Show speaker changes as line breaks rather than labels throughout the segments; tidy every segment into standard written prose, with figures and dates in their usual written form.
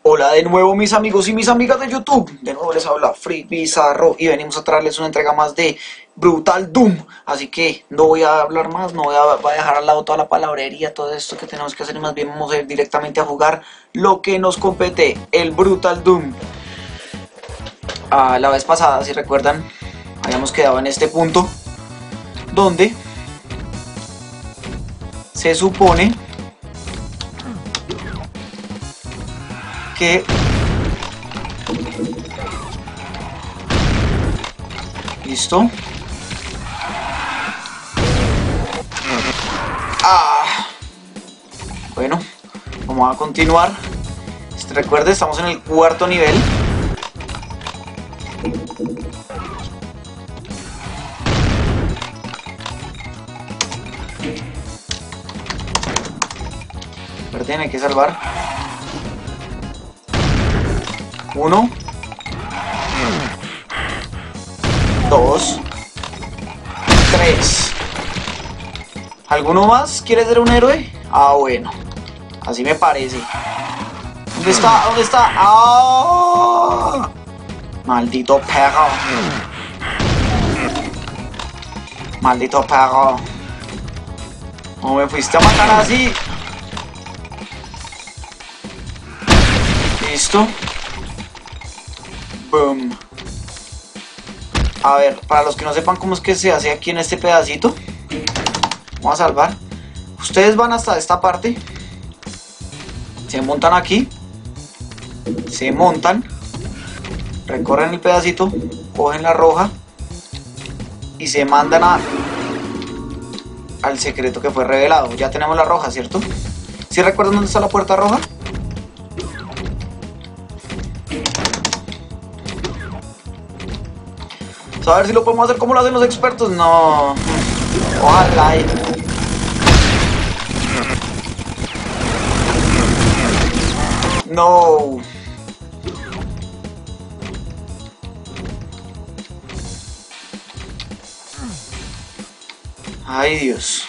Hola de nuevo mis amigos y mis amigas de YouTube. De nuevo les habla Free Bizarro y venimos a traerles una entrega más de Brutal Doom. Así que no voy a hablar más, no voy a dejar al lado toda la palabrería, todo esto que tenemos que hacer, y más bien vamos a ir directamente a jugar lo que nos compete, el Brutal Doom. La vez pasada, si recuerdan, habíamos quedado en este punto donde se supone que listo. Bueno, vamos a continuar. Recuerde, estamos en el cuarto nivel. Recuerden, hay que salvar. 1, 2, 3. ¿Alguno más quiere ser un héroe? Bueno, así me parece. ¿Dónde está? ¿Dónde está? Maldito perro. Maldito perro. No me fuiste a matar así. Listo. Boom. A ver, para los que no sepan cómo es que se hace aquí en este pedacito, vamos a salvar. Ustedes van hasta esta parte, se montan aquí, se montan, recorren el pedacito, cogen la roja y se mandan al secreto que fue revelado. Ya tenemos la roja, ¿cierto? ¿Sí recuerdan dónde está la puerta roja? A ver si lo podemos hacer como lo hacen los expertos. No. Ojalá. No. Ay, Dios.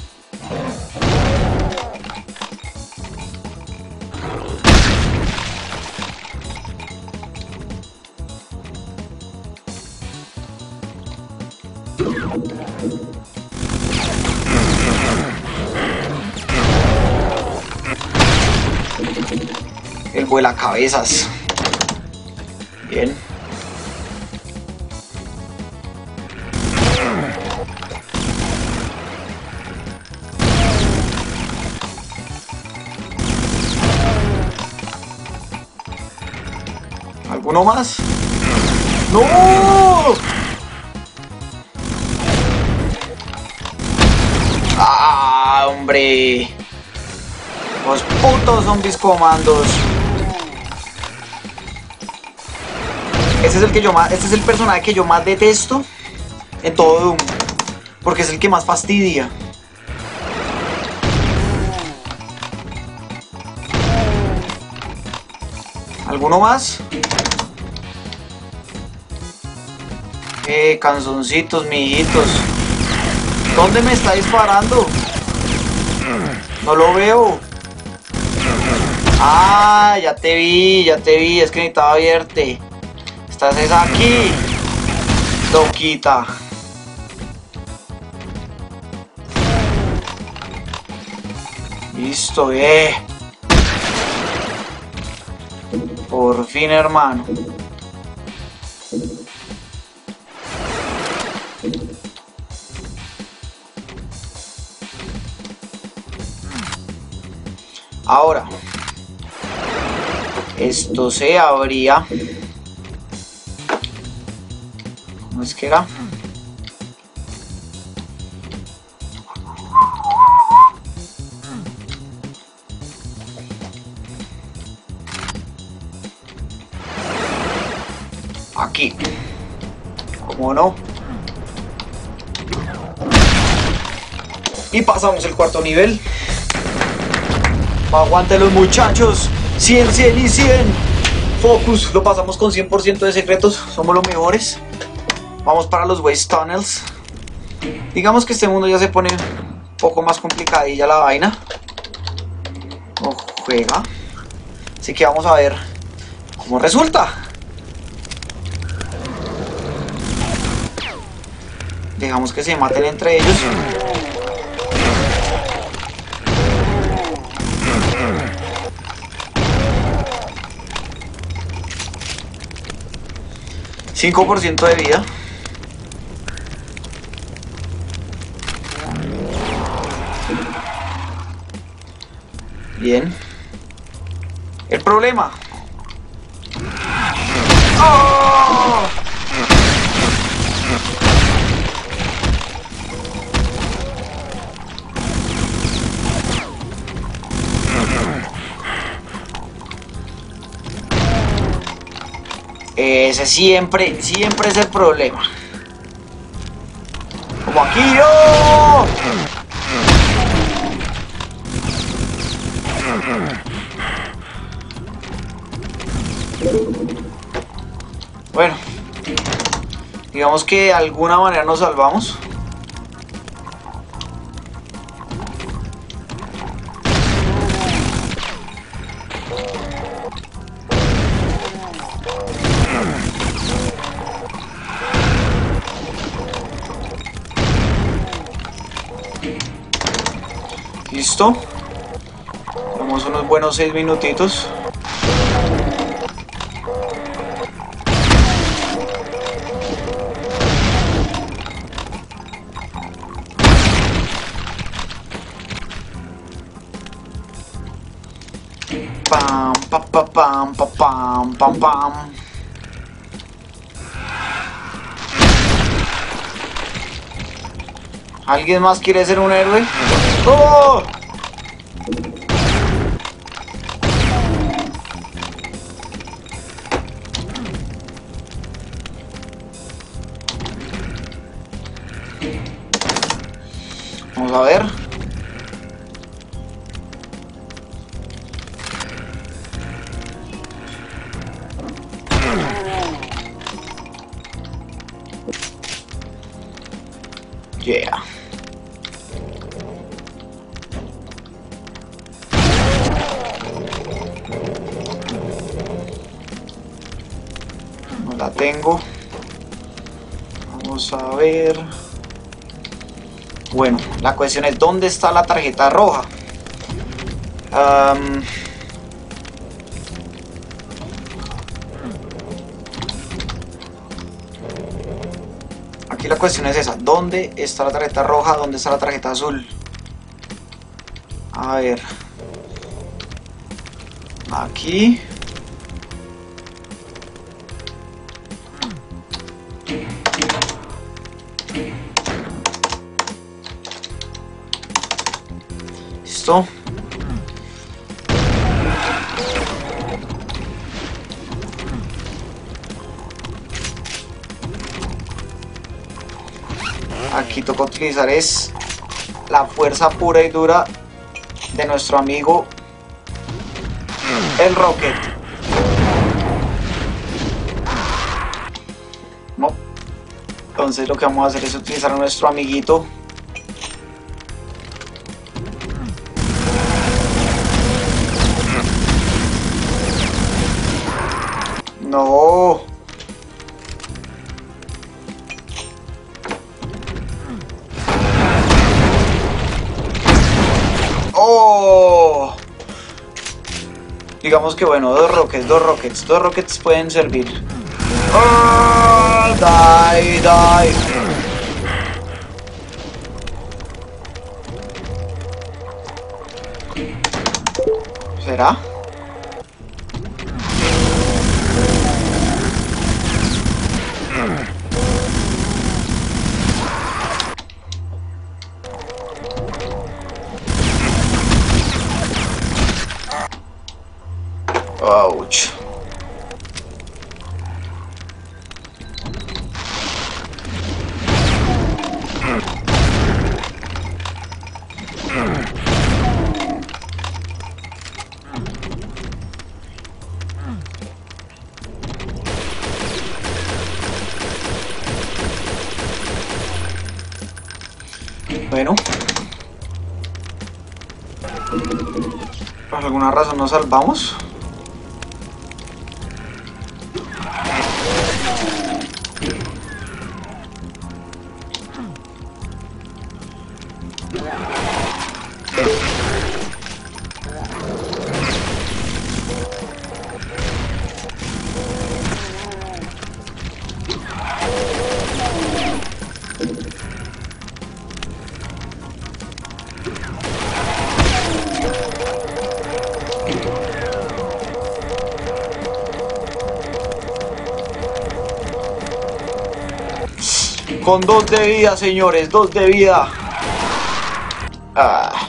El vuela cabezas. Bien. ¿Alguno más? ¡No! Hombre. Los putos zombies comandos. Este es el personaje que yo más detesto en todo Doom, porque es el que más fastidia. ¿Alguno más? Canzoncitos, mijitos. ¿Dónde me está disparando? No lo veo. Ya te vi, es que necesitaba verte. Estás aquí, loquita. Listo, por fin, hermano. Ahora, esto se abría. ¿Cómo es que era? Aquí. ¿Cómo no? Y pasamos el cuarto nivel. Aguante los muchachos. 100, 100 y 100. Focus. Lo pasamos con 100% de secretos. Somos los mejores. Vamos para los Waste Tunnels. Digamos que este mundo ya se pone un poco más complicadilla la vaina. Juega. Así que vamos a ver cómo resulta. Dejamos que se maten entre ellos. $5% de vida. Bien. El problema. ¡Oh! Ese siempre es el problema. Como aquí, ¡oh! Bueno, digamos que de alguna manera nos salvamos. Listo. Tenemos unos buenos 6 minutitos. Pam, pam, pam, pam, pam, pam, pam. ¿Alguien más quiere ser un héroe? ¡Oh! Vamos a ver. Yeah. No la tengo. Vamos a ver. Bueno, la cuestión es ¿dónde está la tarjeta roja? Aquí la cuestión es esa, ¿dónde está la tarjeta roja? ¿Dónde está la tarjeta azul? A ver. Aquí. Listo. Aquí toca utilizar es la fuerza pura y dura de nuestro amigo el Rocket. No. Entonces lo que vamos a hacer es utilizar a nuestro amiguito. No. Oh. Digamos que bueno, dos rockets pueden servir. Oh, die. ¿Será? Ouch. Bueno, por alguna razón nos salvamos. Con 2 de vida, señores, 2 de vida. Ah.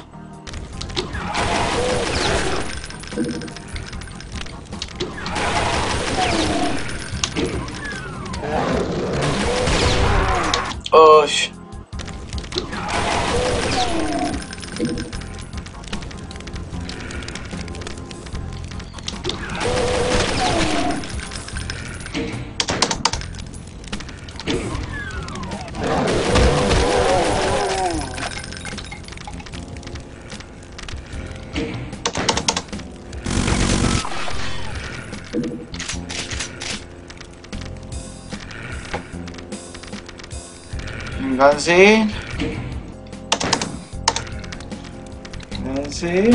Ush. Vénganse. Vénganse.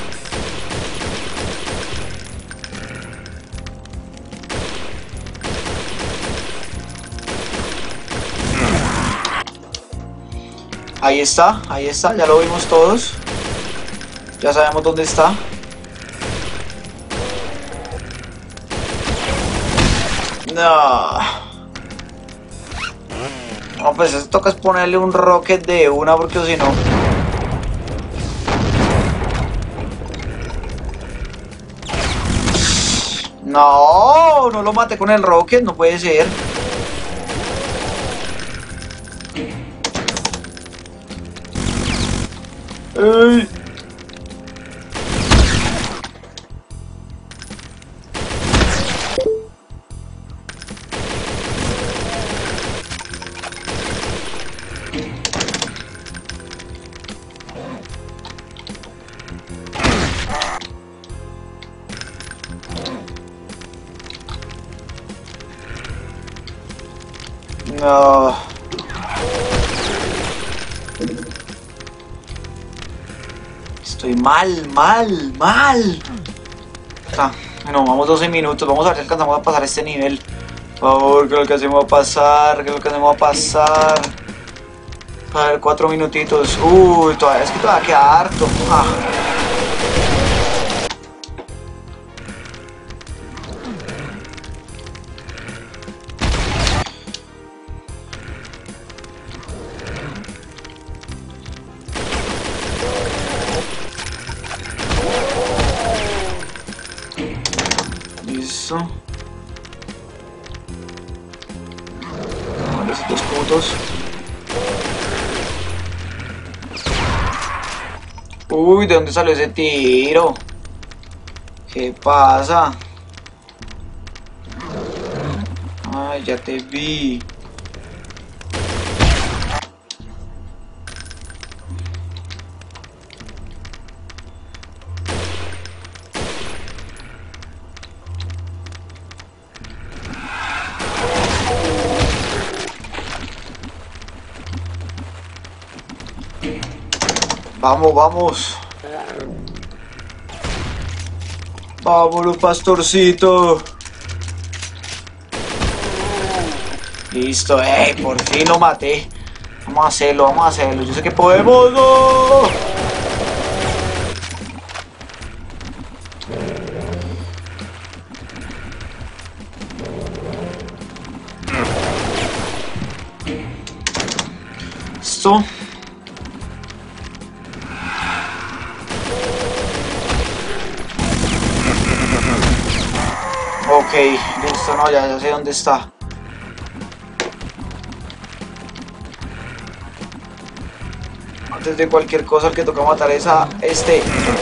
Ahí está, ya lo vimos todos. Ya sabemos dónde está. No. No, pues eso toca es ponerle un rocket de una porque si no... No, no lo maté con el rocket, no puede ser. ¡Ey! No. Estoy mal. Ah, bueno, vamos 12 minutos. Vamos a ver si alcanzamos a pasar este nivel. Por favor, que lo que hacemos a pasar. A ver, 4 minutitos. Uy, todavía queda harto. Ah. Listo. Estos putos. Uy, ¿de dónde salió ese tiro? ¿Qué pasa? Ay, ya te vi. Vamos. Vámonos, pastorcito. Listo, por fin lo maté. Vamos a hacerlo. Yo sé que podemos. ¡No! Listo. Ok, listo, no, ya sé dónde está. Antes de cualquier cosa, el que toca matar es a este.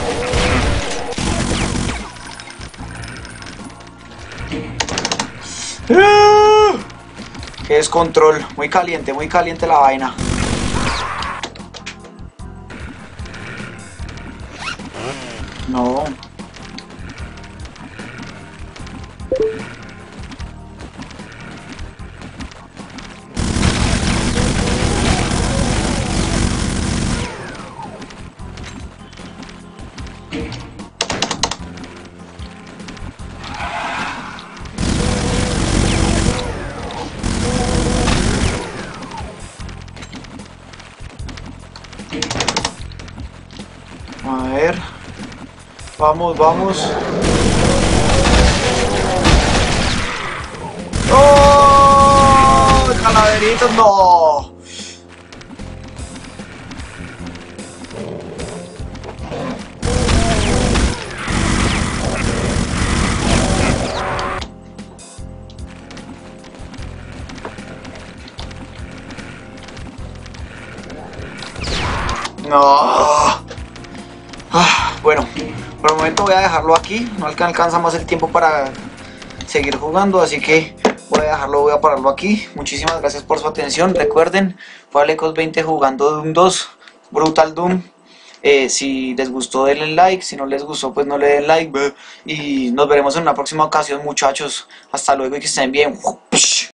Que es control, muy caliente la vaina. No. A ver. Vamos. ¡Oh! ¡Calaveritos! ¡No! No. Bueno, por el momento voy a dejarlo aquí. No alcanza más el tiempo para seguir jugando, así que voy a dejarlo, voy a pararlo aquí. Muchísimas gracias por su atención. Recuerden, fue Alecos20 jugando Doom 2, Brutal Doom. Si les gustó denle like, si no les gustó pues no le den like. Y nos veremos en una próxima ocasión, muchachos. Hasta luego y que estén bien.